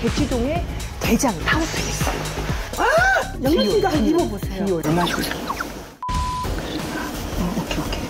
대치동의 대장 타워팰리스. 영란 씨가 한번 입어보세요. 얼마 주고 샀어? 오케이.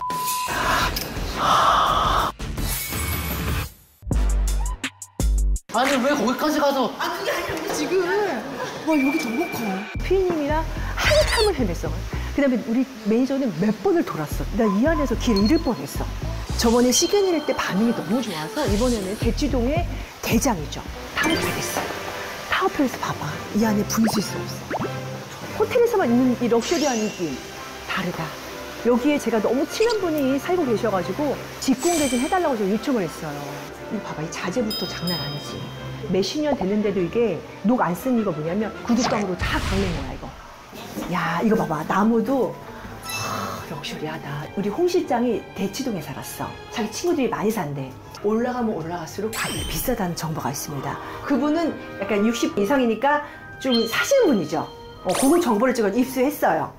아니 왜 거기까지 가서? 그게 아니라 지금 와 여기 너무 커. 피디님이랑 한참을 헤맸어. 그다음에 우리 매니저는 몇 번을 돌았어. 나 이 안에서 길 잃을 뻔했어. 저번에 시그널 때 반응이 너무 좋아서 이번에는 대치동의 대장이죠. 타워팰리스. 타워팰리스 봐봐. 이 안에 분수있어 없어. 호텔에서만 있는 이 럭셔리한 느낌 다르다. 여기에 제가 너무 친한 분이 살고 계셔가지고 직공개 좀 해달라고 제가 요청을 했어요. 이거 봐봐, 이 자재부터 장난 아니지. 몇십 년 됐는데도 이게 녹 안 쓴 이거 뭐냐면 구두방으로 다 박는 거야 이거. 야 이거 봐봐, 나무도 와, 럭셔리하다. 우리 홍 실장이 대치동에 살았어. 자기 친구들이 많이 산대. 올라가면 올라갈수록 가격이 비싸다는 정보가 있습니다. 그분은 약간 60 이상이니까 좀 사시는 분이죠. 그분 정보를 제가 입수했어요.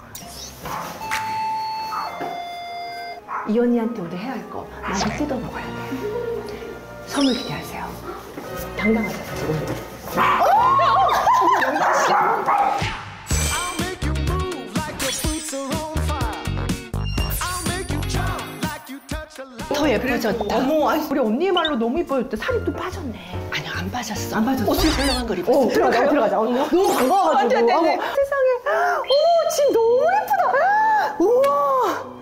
이 언니한테 오늘 해야 할 거 많이 뜯어 먹어야 돼. 선물 기대하세요. 당당하다 지금. 더 예뻐졌다. 어머, 우리 언니의 말로 너무 예뻐졌다. 살이 또 빠졌네. 아니야 안 빠졌어. 안 빠졌어? 옷을 헐렁한 걸 입었어. 들어가자. 너무 반가워가지고. 네네. 세상에. 오, 집 너무 예쁘다. 우와.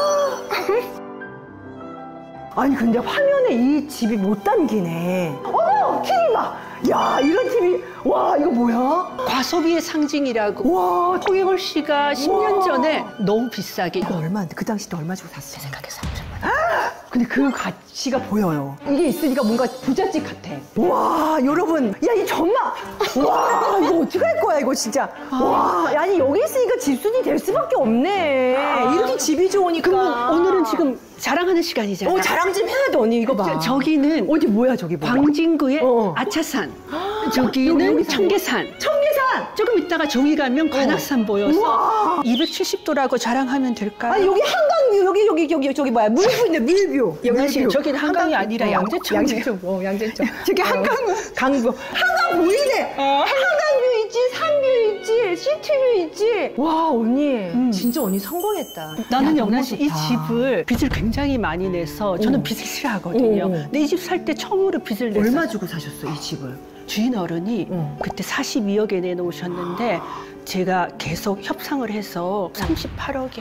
아니, 근데 화면에 이 집이 못 담기네. 어머, TV 봐. 야, 이런 TV. 와, 이거 뭐야? 과소비의 상징이라고. 와, 홍해걸 씨가 10년 우와. 전에 너무 비싸게. 이거 얼마인데? 그 당시 때 얼마 주고 샀어? 제 생각에 3천만 원. 근데 그 가치가 보여요. 이게 있으니까 뭔가 부잣집 같아. 와, 여러분. 야, 이 전망. 와, 이거 어떡할 거야, 이거 진짜. 와, 아니, 여기 있으니까 집순이 될 수밖에 없네. 이렇게 집이 좋으니까. 그럼 오늘은 지금 자랑하는 시간이잖아. 자랑 좀 해야 돼, 언니. 이거 봐. 저기는 어디 뭐야, 저기 뭐야? 광진구의 어. 아차산. 저기는 여기 청계산. 청계산! 조금 있다가 저기 가면 관악산 보여서 우와. 270도라고 자랑하면 될까요? 아니, 여기 한강뷰, 여기, 저기 뭐야. 물뷰인데, 물뷰. 사실 저기는 한강이 아니라 양재천이에요. 양재천. 저기 한강, 강뷰. 한강 보이네! 한강뷰 있지, 산뷰 있지, 시티뷰 있지. 와, 언니. 진짜 언니 성공했다. 나는 야, 영란 너무 씨 이 좋다. 집을 빚을 굉장히 많이 내서 저는 빚을 싫어하거든요. 근데 이 집 살 때 처음으로 빚을 냈어요. 얼마 주고 사셨어, 이 집을? 주인 어른이 그때 42억에 내놓으셨는데 제가 계속 협상을 해서 38억에.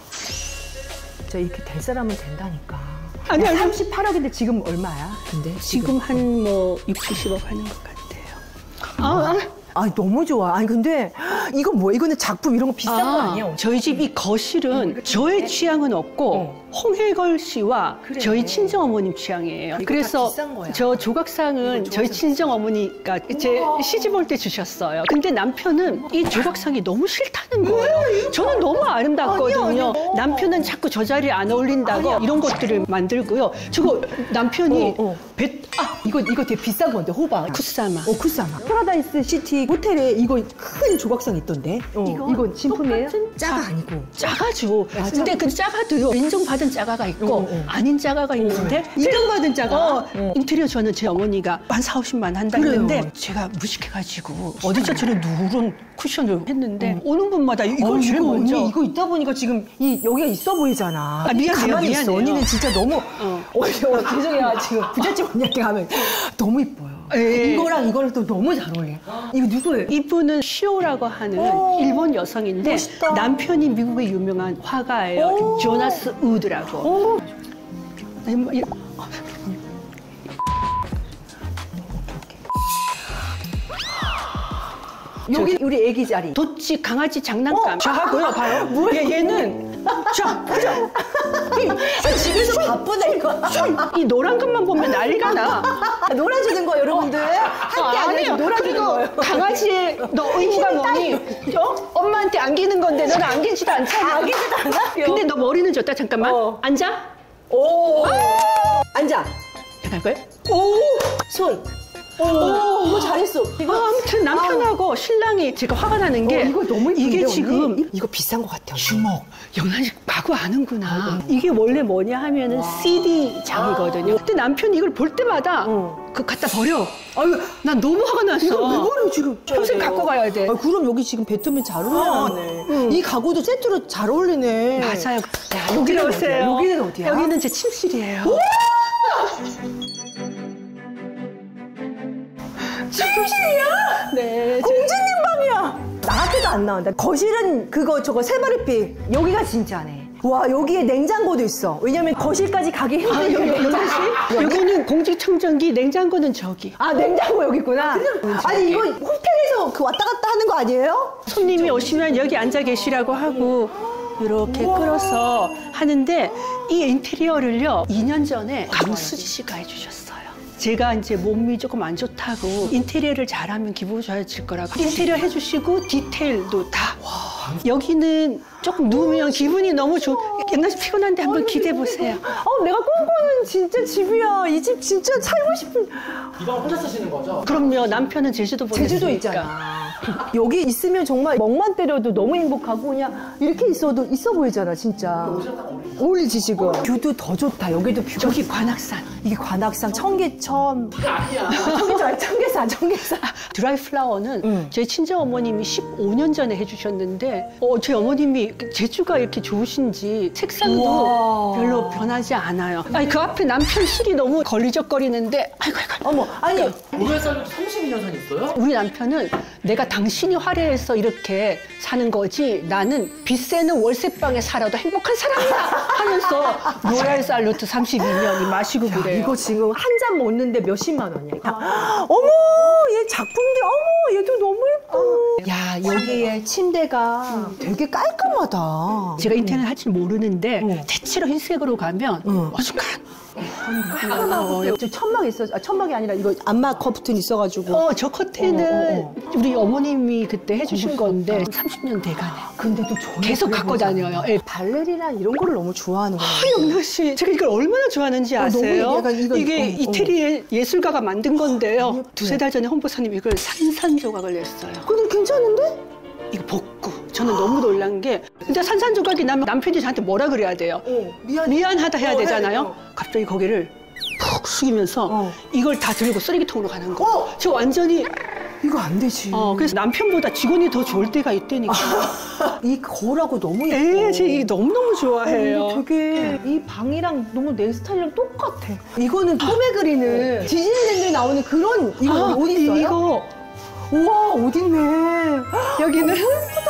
진짜 이렇게 될 사람은 된다니까. 아니, 38억인데 지금 얼마야? 근데 지금 한 뭐 6, 70억 하는 것 같아요. 아, 너무 좋아. 아니, 근데 이거 뭐야? 이거는 작품 이런 거 비싼 거 아니야? 저희 집 이 거실은 저의 취향은 없고 홍해걸 씨와 그래. 저희 친정어머님 취향이에요. 이거 그래서 다 비싼 거야. 저 조각상은 저희 친정어머니가 제 시집 올 때 주셨어요. 근데 남편은 이 조각상이 너무 싫다는 거예요. 저는 너무 아름답거든요. 아니야. 남편은 자꾸 저 자리에 안 어울린다고 이런 것들을 만들고요. 저거 남편이 이거 되게 비싼 건데, 호박. 쿠사마. 쿠사마. 파라다이스 시티 호텔에 이거 큰 조각상 있던데. 이거 진품이에요? 짜가 아니고. 짜가죠. 근데 그 짜가도요, 인정받은 짜가가 있고 아닌 짜가가 있는데 인정받은 짜가? 인테리어 저는 제 어머니가 한 40~50만 한다 했는데 제가 무식해가지고 어디서 저런 누런 쿠션을 했는데 오는 분마다 이걸 제일 먼저. 언니 이거 있다 보니까 지금 여기가 있어 보이잖아. 미안해요, 가만히 있어. 미안해요. 언니는 진짜 너무 죄송해요. 지금 부잣집 언니한테 가면 너무 이뻐요. 이거랑 또 너무 잘 어울려. 이거 누구예요? 이분은 시오라고 하는 일본 여성인데 멋있다. 남편이 미국의 유명한 화가예요. 조나스 우드라고. 여기 우리 애기 자리. 도치 강아지 장난감. 저하고요, 봐요. 얘는 집에서 바쁘네 이거. 이 노란 것만 보면 난리가 나. 놀아주는 거 여러분들. 함께 안 해서 놀아주는 거예요. 강아지의 너 의무가 뭐니? 엄마한테 안기는 건데 너는 안기지도 않잖아. 안기지도 않아? 근데 너 머리는 줬다 잠깐만. 앉아. 오. 앉아. 갈 거야? 오. 손. 이거 잘했어. 아무튼 남편하고 신랑이 제가 화가 나는 게 이거 너무 이쁜데, 이게 언니? 지금 이거 비싼 거 같아요. 주먹. 영란씨 가구 아는구나. 이게 원래 뭐냐 하면은 CD 장이거든요. 근데 남편이 이걸 볼 때마다 그 갖다 버려. 아유, 난 너무 화가 났어. 이거 왜 버려 지금? 평생 갖고 가야 돼. 아, 그럼 여기 지금 배트면 잘 어울리네. 이 가구도 세트로 잘 어울리네. 맞아요. 야, 여기는 오세요. 여기는 어디야? 여기는 제 침실이에요. 침실이야? 네. 공주님 방이야. 나한테도 안 나온다. 거실은 그거 저거 세마리빛. 여기가 진짜네. 와, 여기에 냉장고도 있어. 왜냐면 거실까지 가기 힘드니까. 여기는 공기청정기, 냉장고는 저기. 아, 냉장고 여기 있구나. 아니, 이거 호텔에서 그 왔다 갔다 하는 거 아니에요? 손님이 오시면 여기 앉아 계시라고 하고 이렇게 끌어서 하는데 이 인테리어를요 2년 전에 강수지 씨가 해주셨어요. 제가 이제 몸이 조금 안 좋다고 인테리어를 잘하면 기분 좋아질 거라고 인테리어 해주시고 디테일도 다. 여기는 조금 누우면 기분이 너무 좋은. 영란 씨 피곤한데 한번 기대해 보세요. 내가 꿈꾸는 진짜 집이야. 이 집 진짜 살고 싶은. 이 방 혼자 쓰시는 거죠? 그럼요. 남편은 제주도 보냈으니까. 제주도 있잖아. 여기 있으면 정말 멍만 때려도 너무 행복하고 그냥 이렇게 있어도 있어 보이잖아, 진짜. 어울리지, 지금. 뷰도 더 좋다. 여기도 뷰가. 저기 관악산. 이게 관악산, 청계천. 아니야. 청계산. 드라이 플라워는 저희 친정 어머님이 15년 전에 해주셨는데 저희 어머님이 제주가 이렇게 좋으신지 색상도 우와. 별로 변하지 않아요. 아니 그 앞에 남편 실이 너무 걸리적거리는데 아이고. 어머, 아니. 오래 살려도 32년 산 있어요? 우리 남편은 내가 당신이 화려해서 이렇게 사는 거지 나는 빚세는 월세방에 살아도 행복한 사람이야 하면서 로얄 살루트 32년이 마시고 야, 그래요. 이거 지금 한 잔 먹는데 몇십만 원이야. 어머, 얘 작품들, 어머, 얘도 너무 예뻐. 야, 여기에 침대가 되게 깔끔하다. 제가 인테리어를 할 줄 모르는데 대체로 흰색으로 가면 어중간 저 천막 있어. 천막이 아니라 이거 안마 커튼 있어가지고. 저 커튼은 우리 어머님이 그때 해주신 건데 30년 돼가네. 근데도 전혀 계속 그래 갖고 보이지 않아. 다녀요. 예. 발레리나 이런 거를 너무 좋아하는구나. 영란 씨, 제가 이걸 얼마나 좋아하는지 아세요? 너무 약간 이거- 이게 이태리의 예술가가 만든 건데요. 예쁘네. 두세 달 전에 홍보사님이 이걸 산산조각을 냈어요. 그건 괜찮은데? 이거 복구. 저는 너무 놀란 게 근데 산산조각이 나면 남편이 저한테 뭐라 그래야 돼요? 미안하다 해야 되잖아요. 갑자기 고개를 푹 숙이면서 이걸 다 들고 쓰레기통으로 가는 거. 저 완전히 이거 안 되지. 그래서 남편보다 직원이 더 좋을 때가 있다니까. 이 거울하고 너무 예뻐. 예, 제가 이게 너무너무 좋아해요. 이게 되게 이 방이랑 너무 내 스타일이랑 똑같아. 이거는 꿈에 그리는 디즈니랜드에 나오는 그런 이거 옷 있어요? 이거 우와, 옷 있네. 여기는 예쁘다.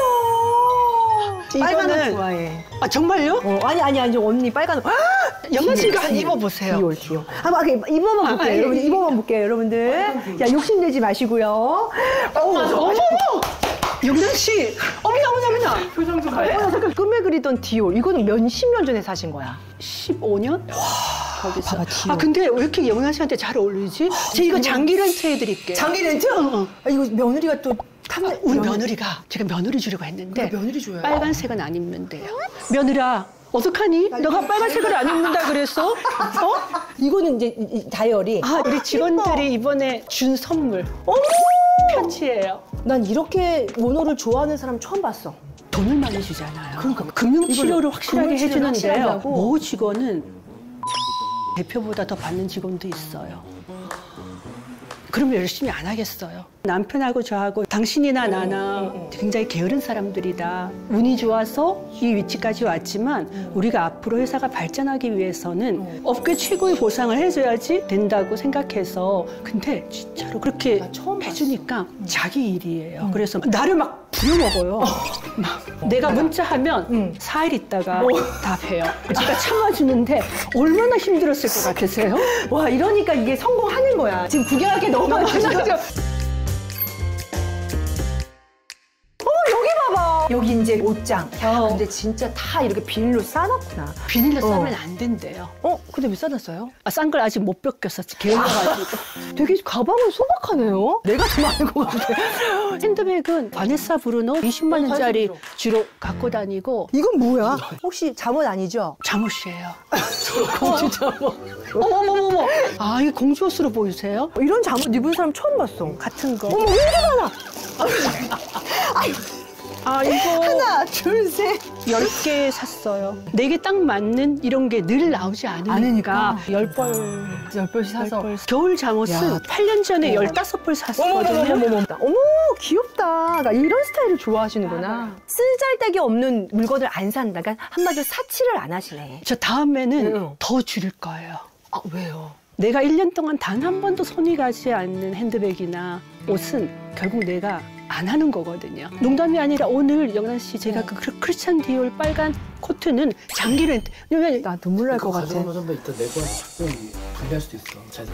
빨간 옷 이거는 좋아해. 아 정말요? 아니 언니 빨간 옷. 영란 씨가 입어보세요. 디올. 한번 입어만 볼게요. 예. 여러분들 입어만 볼게요, 여러분들. 야, 욕심내지 마시고요. 어머! 영란 씨! 어머나! 표정 좀 봐요. 잠깐 꿈에 그리던 디올. 이거는 몇십 년 전에 사신 거야. 15년? 거기서. 봐봐, 디올. 근데 왜 이렇게 영란 씨한테 잘 어울리지? 제가 이거 장기 렌트 해드릴게요. 장기 렌트? 이거 며느리가 또 우리 며느리가 제가 며느리 주려고 했는데 그래, 며느리 줘요. 빨간색은 안 입는 데요. 며느라 어떡하니? 너가 빨간색을 안 입는다 그랬어? 이거는 이제 이 다이어리. 우리 직원들이 이번에 준 선물. 어머! 편지예요. 난 이렇게 모노를 좋아하는 사람 처음 봤어. 돈을 많이 주잖아요. 그러니까 금융 치료를 확실하게 금융 치료를 해주는데요. 확실하다고? 모 직원은 대표보다 더 받는 직원도 있어요. 그러면 열심히 안 하겠어요. 남편하고 저하고 당신이나 나나 굉장히 게으른 사람들이다. 운이 좋아서 이 위치까지 왔지만 우리가 앞으로 회사가 발전하기 위해서는 업계 최고의 보상을 해줘야지 된다고 생각해서 근데 진짜로 그렇게 해주니까 자기 일이에요. 그래서 나를 막 부려먹어요. 막 내가 문자하면 4일 있다가 답해요. 제가 참아주는데 얼마나 힘들었을 것 같으세요? 와, 이러니까 이게 성공하는 거야. 지금 구경할 게 너무 많아서. 여기 봐봐. 여기 이제 옷장. 야, 근데 진짜 다 이렇게 비닐로 싸놨구나. 비닐로 싸면 안 된대요. 근데 왜 싸놨어요? 싼 걸 아직 못 벗겼었지. 게을러가지고. 되게 가방은 소박하네요. 내가 더 많은 것 같아. 핸드백은 바네사 브루노 20만 원짜리 주로 갖고 다니고 이건 뭐야? 혹시 잠옷 아니죠? 잠옷이에요. 공주 잠옷. 어머머머머. 이게 공주 옷으로 보이세요? 이런 잠옷 입은 사람 처음 봤어. 같은 거. 어머, 왜 이렇게 많아? 아유. 아, 이거 하나, 둘, 셋. 10개 샀어요. 4개 딱 맞는 이런 게 늘 나오지 않으니까 10벌. 10벌씩 사서. 겨울 잠옷은 야. 8년 전에 15벌 샀었거든요. 어머, 귀엽다. 나 이런 스타일을 좋아하시는구나. 쓰잘데기 없는 물건을 안 산다. 그러니까 한마디로 사치를 안 하시네. 저 다음에는 응. 더 줄일 거예요. 아, 왜요? 내가 1년 동안 단 한 번도 손이 가지 않는 핸드백이나 옷은 결국 내가 안 하는 거거든요. 농담이 아니라 오늘 영란 씨 제가 그 크리스찬 디올 빨간 코트는 장기 렌트. 왜냐면 나 눈물 날 것 같아. 가져오면 선배 이따 내고 작품이 불리할 수도 있어. 잘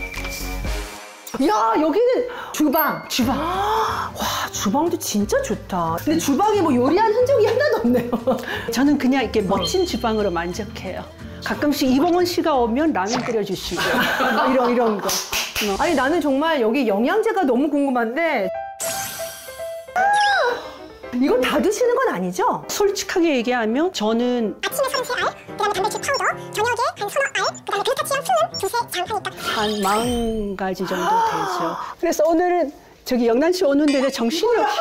야, 여기는 주방. 와, 주방도 진짜 좋다. 근데 주방에 뭐 요리한 흔적이 하나도 없네요. 저는 그냥 이렇게 멋진 주방으로 만족해요. 가끔씩 이봉원 씨가 오면 라면 끓여주시고 이런 거. 아니, 나는 정말 여기 영양제가 너무 궁금한데. 이거 다 드시는 건 아니죠? 솔직하게 얘기하면 저는 아침에 33알, 그다음에 단백질 파우더, 저녁에 한 3알, 그다음에 글루타치온 풀은 두세 장 하니까 한 40가지 정도 되죠. 그래서 오늘은 저기 영란 씨 오는데 정신이 없어.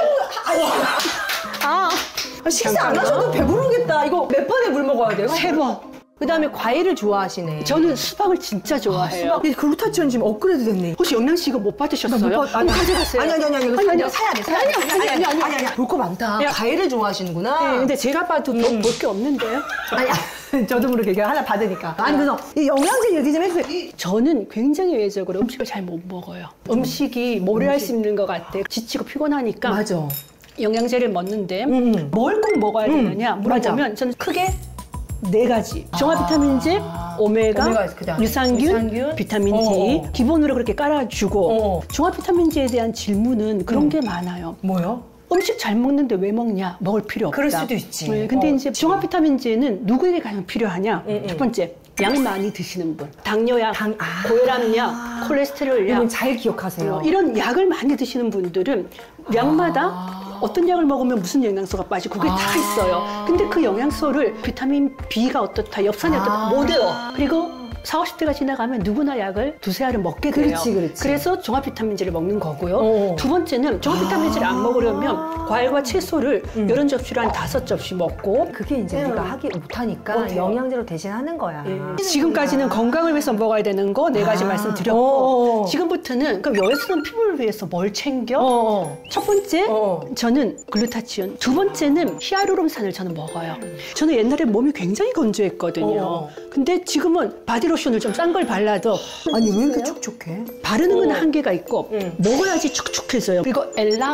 식사 안 하셔도 배부르겠다. 이거 몇 번에 물 먹어야 돼요? 3번. 그 다음에 과일을 좋아하시네. 저는 수박을 진짜 좋아해요. 이 글루타치온 지금 업그레이드 됐네. 혹시 영란 씨 이거 못 받으셨어요? 아니, 가져가세요. 아니, 아니, 사야 돼. 아니. 볼 거 많다. 과일을 좋아하시는구나. 네, 근데 제가 봐도 볼 게 없는데요. 아니, 저도 모르게 그냥 하나 받으니까. 아니, 그래서 이 영양제 얘기 좀 해주세요. 저는 굉장히 외적으로 음식을 잘 못 먹어요. 음식이 모래알 씹는 것 같아. 지치고 피곤하니까 맞아. 영양제를 먹는데 뭘 꼭 먹어야 되느냐 물어보면 저는 크게 4가지. 종합 비타민제, 오메가, 그다음에 유산균, 비타민 D. 기본으로 그렇게 깔아주고 종합 비타민제에 대한 질문은 그런 게 많아요. 뭐요? 음식 잘 먹는데 왜 먹냐? 먹을 필요 없다. 그럴 수도 있지. 네, 근데 이제 종합 비타민제는 누구에게 가장 필요하냐? 첫 번째, 양 많이 드시는 분. 당뇨약, 고혈압약, 콜레스테롤약. 이건 잘 기억하세요. 이런 약을 많이 드시는 분들은 약마다 어떤 약을 먹으면 무슨 영양소가 빠지고 그게 다 있어요. 근데 그 영양소를 비타민 B가 어떻다, 엽산이 어떻다 못 외워. 그리고 40, 50대가 지나가면 누구나 약을 2-3알을 먹게 돼요. 그렇지. 그래서 종합 비타민제를 먹는 거고요. 두 번째는 종합 비타민제를 안 먹으려면 과일과 채소를 여러 접시로 한 5접시 먹고 그게 이제 우리가 하기 못하니까 영양제로 대신하는 거야. 지금까지는 건강을 위해서 먹어야 되는 거 4가지 말씀드렸고 지금부터는 그럼 여성은 피부를 위해서 뭘 챙겨? 첫 번째 저는 글루타치온, 두 번째는 히알루론산을 저는 먹어요. 저는 옛날에 몸이 굉장히 건조했거든요. 근데 지금은 바디로션을 좀 싼 걸 발라도 아니, 왜 이렇게 촉촉해? 바르는 건 한계가 있고 먹어야지 축축해져요. 그리고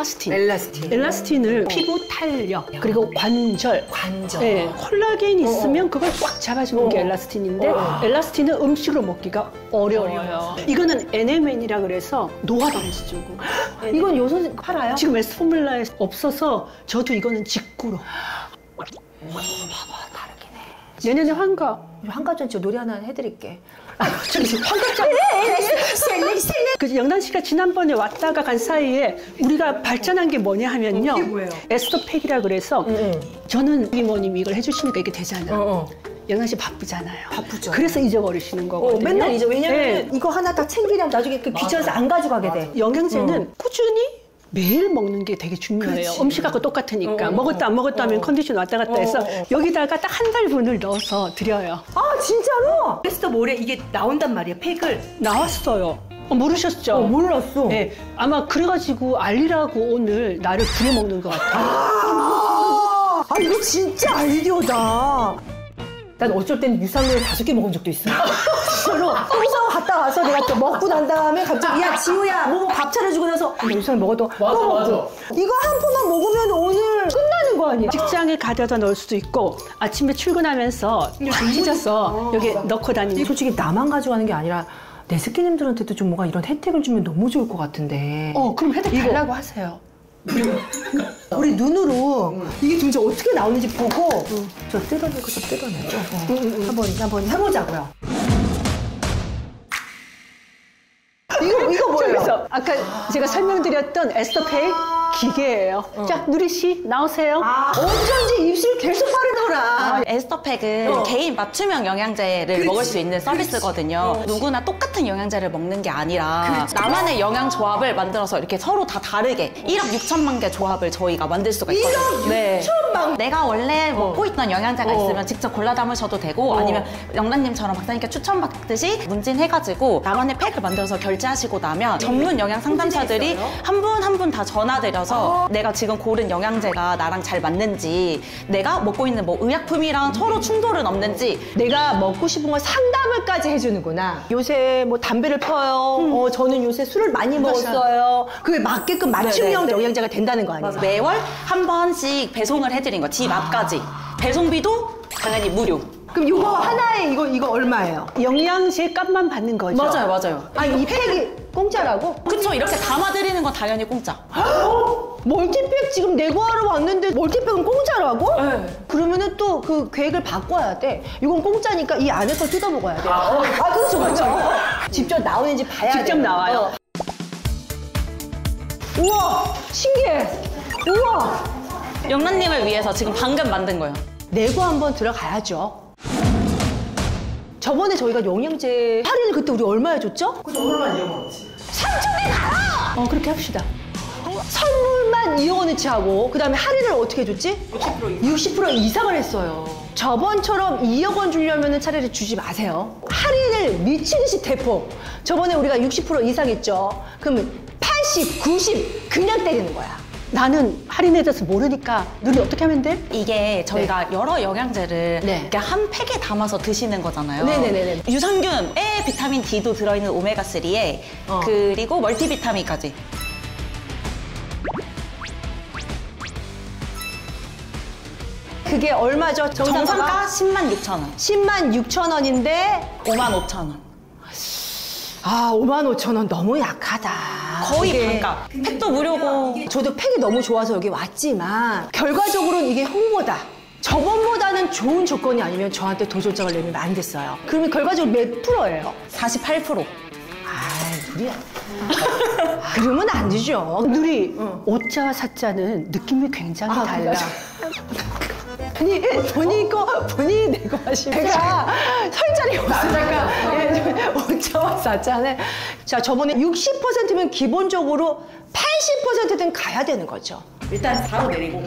엘라스틴을 피부 탄력 그리고 관절 네, 콜라겐 있으면 그걸 꽉 잡아주는 게 엘라스틴인데 엘라스틴은 음식으로 먹기가 어려워요. 이거는 NMN이라 그래서 노화 방지제고. 이건 요새 팔아요? 지금 에스포뮬라에 없어서 저도 이거는 직구로. 내년에 한가전 노래 하나 해드릴게. 환갑잔. 그 영란 씨가 지난번에 왔다가 간 사이에 우리가 발전한 게 뭐냐 하면요. 이게 뭐예요? 에스더팩이라 그래서 저는 이모님이 이걸 해주시니까 이게 되잖아. 영란 씨 바쁘잖아요. 바쁘죠. 그래서 잊어버리시는 거거든요. 맨날 잊어. 왜냐면 네. 이거 하나 딱 챙기려면 나중에 그 귀찮아서 안 가져가게 돼. 영양제는 꾸준히 매일 먹는 게 되게 중요해요. 그렇지. 음식하고 똑같으니까 먹었다 안 먹었다 하면 컨디션 왔다 갔다 해서 여기다가 딱 한 달분을 넣어서 드려요. 아, 진짜로? 에스더 모레 이게 나온단 말이야, 팩을. 나왔어요. 몰르셨죠? 몰랐어. 네, 아마 그래가지고 알리라고 오늘 나를 부려먹는 것 같아요. 이거 진짜 아이디어다. 난 어쩔 땐 유산균을 5개 먹은 적도 있어. 진짜로. 회사 갔다 와서 내가 또 먹고 난 다음에 갑자기 야, 지우야, 뭐 밥 차려주고 나서 유산균 먹어도 또 먹고. 이거 한 포만 먹으면 오늘 끝나는 거 아니야? 직장에 가져다 넣을 수도 있고 아침에 출근하면서 탁 찢어서 여기 넣고 다니는. 솔직히 나만 가져가는 게 아니라 내 스키님들한테도 좀 뭔가 이런 혜택을 주면 너무 좋을 것 같은데. 그럼 혜택 달라고 하세요. 우리 눈으로 이게 도대체 어떻게 나오는지 보고 저 뜯어내고 저 뜯어내고 한번 해보자고요. 이거 뭐예요? 아까 제가 설명드렸던 에스터페이 기계예요. 자, 누리 씨 나오세요. 어쩐지 입술 계속 바르더라. 에스터팩은 개인 맞춤형 영양제를 먹을 수 있는 서비스거든요. 누구나 똑같은 영양제를 먹는 게 아니라 나만의 영양 조합을 만들어서 이렇게 서로 다 다르게 1억 6천만 개 조합을 저희가 만들 수가 있거든요. 1억 6천만 내가 원래 먹고 있던 영양제가 있으면 직접 골라 담으셔도 되고 아니면 영란님처럼 박사님께 추천받듯이 문진해가지고 나만의 팩을 만들어서 결제하시고 나면 전문 영양 상담사들이 한 분 한 분 다 전화드려서 내가 지금 고른 영양제가 나랑 잘 맞는지 내가 먹고 있는 뭐 의약품이랑 서로 충돌은 없는지 내가 먹고 싶은 걸 상담을까지 해주는구나. 요새 뭐 담배를 펴요. 저는 요새 술을 많이 먹었어요. 그게 맞게끔 맞춤형 네네. 영양제가 된다는 거 아니에요? 매월 한 번씩 배송을 해드린 거, 집 앞까지. 배송비도 당연히 무료. 그럼 이거 하나에 이거 얼마예요? 영양제 값만 받는 거죠. 맞아요. 아니 이 팩이 공짜라고? 그쵸, 이렇게 담아드리는 건 당연히 공짜. 멀티팩 지금 내고하러 왔는데 멀티팩은 공짜라고? 네. 그러면은 또 그 계획을 바꿔야 돼. 이건 공짜니까 이 안에 걸 뜯어 먹어야 돼. 그렇죠. 직접 나오는지 봐야 돼. 직접 나와요. 우와, 신기해. 우와. 영란님을 위해서 지금 방금 만든 거예요. 내고 한번 들어가야죠. 저번에 저희가 영양제 할인을 그때 우리 얼마에 줬죠? 그래서 오늘만 이어먹었지. 3천에 가라! 그렇게 합시다. 선물만 2억 원어치 하고 그다음에 할인을 어떻게 해줬지? 60% 이상을 했어요. 저번처럼 2억 원 주려면 차라리 주지 마세요. 할인을 미치듯이 대폭. 저번에 우리가 60% 이상 했죠. 그러면 80, 90 그냥 때리는 거야. 나는 할인에 대해서 모르니까 누리 어떻게 하면 돼? 이게 저희가 여러 영양제를 네. 이렇게 한 팩에 담아서 드시는 거잖아요. 네네네네. 유산균에 비타민 D도 들어있는 오메가3에 그리고 멀티비타민까지. 그게 얼마죠? 정상가 10만 6천 원. 10만 6천 원인데 5만 5천 원. 5만 5천 원 너무 약하다. 거의 이게 반값. 팩도 무료고. 저도 팩이 너무 좋아서 여기 왔지만 결과적으로는 이게 홍보다. 저번보다는 좋은 조건이 아니면 저한테 도전장을 내면 안 됐어요. 그러면 결과적으로 몇 프로예요? 48%. 우리 그러면 안 되죠. 누리, 오자와 사자는 느낌이 굉장히 달라. 본인이 내고 하시면 제가 설 자리가 없으니까 5자와 4자는 자 저번에 60%면 기본적으로 80%는 가야 되는 거죠. 일단 바로 내리고.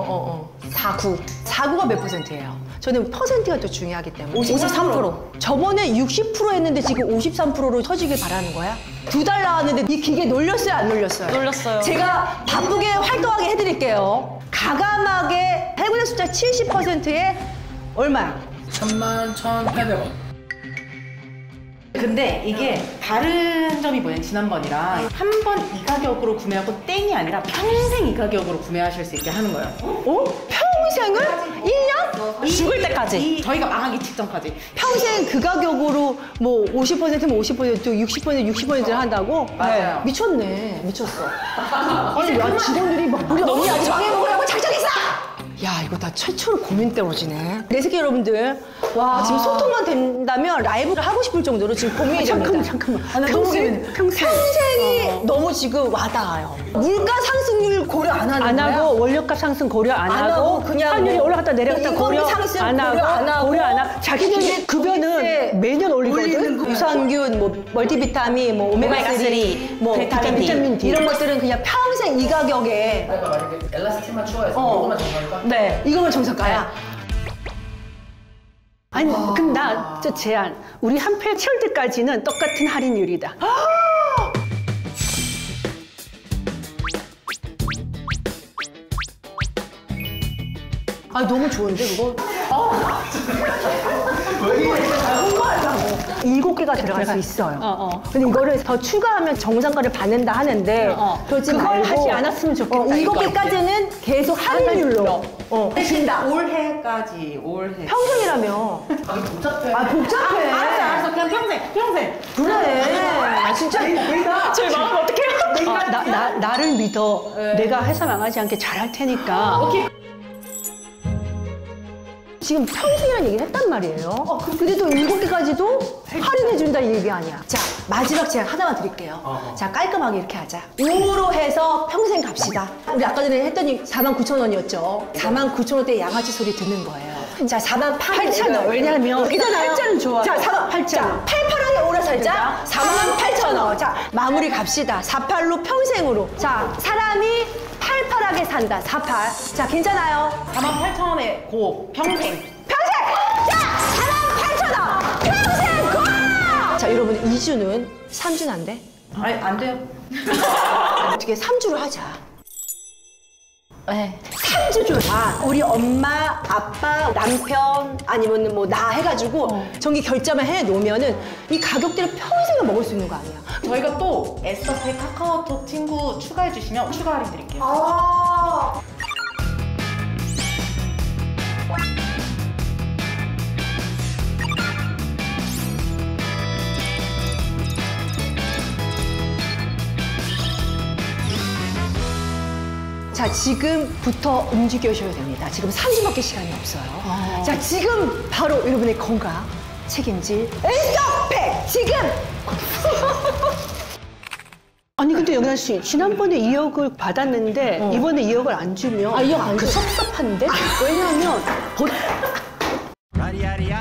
49가 몇 %예요? 저는 퍼센트가 또 중요하기 때문에 53%. 저번에 60% 했는데 지금 53%로 터지길 바라는 거야? 2달 나왔는데 이 기계 놀렸어요 안 놀렸어요? 놀렸어요. 제가 바쁘게 활동하게 해드릴게요. 가감하게 해군의 숫자 70%에 얼마야? 11,800원. 근데 이게 다른 점이 뭐냐면 지난번이랑 한 번 이 가격으로 구매하고 땡이 아니라 평생 이 가격으로 구매하실 수 있게 하는 거예요. 평생을? 1년? 죽을 때까지. 저희가 망하기 직전까지. 평생 그 가격으로 뭐 50%면 50%, 60%를 한다고? 맞아요. 미쳤네. 미쳤어. 아니, 야, 직원들이 막 우리 언니 아직 망해먹으라고 작정했어! 야, 이거 다 최초로 고민 때문이네. 내 새끼 여러분들, 와, 지금 소통만 된다면 라이브를 하고 싶을 정도로 지금 고민이 됩니다. 잠깐만. 평생? 평생이 너무 지금 와닿아요. 물가 상승률 고려 안 하는 안 거야? 하고 원료값 상승 고려 안 하고 그냥 환율이 뭐 올라갔다 내려갔다 인건비 고려 상승 안 고려 안 하고 고려 안 하고 자기들 급여는 매년 올리거든. 유산균, 뭐 멀티비타민, 뭐 오메가3, 뭐 비타민 D. 이런 것들은 그냥 평생 이 가격에 내가 만약에 엘라스틴만 추가해서 이거만 정할까? 네. 이거만 정상가야. 아니 그럼 나 저 제안 우리 한 팩 채울 때까지는 똑같은 할인율이다. 아 너무 좋은데 그거? 7개가 들어갈 수 있어요. 근데 이거를 더 추가하면 정상가를 받는다 하는데 그러지 그걸 말고 하지 않았으면 좋겠다, 7개까지는 계속 할인율로 준다. 올해까지 올해. 평생이라며. 가격 복잡해. 아 복잡해. 알았어. 그냥 평생. 그래. 아 진짜 저희 마음 어떡해요? 나를 믿어. 내가 회사 망하지 않게 잘할 테니까. 지금 평생이라는 얘기를 했단 말이에요. 근데 또 7개까지도 할인해준다 이 얘기 아니야. 자, 마지막 제안 하나만 드릴게요. 자, 깔끔하게 이렇게 하자. 5로 해서 평생 갑시다. 우리 아까 전에 했더니 49,000원이었죠. 49,000원대 양아치 소리 듣는 거예요. 자, 48,000원. 왜냐면 괜찮아요? 8,000원 좋아. 자, 8,000원. 자, 88하게 오라 살자. 그러니까. 48,000원. 자, 마무리 갑시다. 48로 평생으로. 자, 사람이 88하게 산다. 48. 자, 괜찮아요? 48,000원에 고 평생. 평생! 자, 48,000원! 평생 고! 자, 여러분, 2주는 3주는 안 돼? 아니 안 돼요. 어떻게 3주로 하자. 네. 3주 줘야 우리 엄마, 아빠, 남편 아니면 뭐 나 해가지고 정기 결제만 해놓으면은 이 가격대를 평생을 먹을 수 있는 거 아니야. 저희가 또 에스터페 카카오톡 친구 추가해 주시면 추가 할인 드릴게요. 아. 자, 지금부터 움직여셔야 됩니다. 지금 3주밖에 시간이 없어요. 자, 지금 바로 여러분의 건강 책임질 에스터팩 지금! 아니 근데 영란 씨 지난번에 2억을 받았는데 이번에 2억을 안 주면 아, 이거 안 그 줘. 섭섭한데? 왜냐하면 보...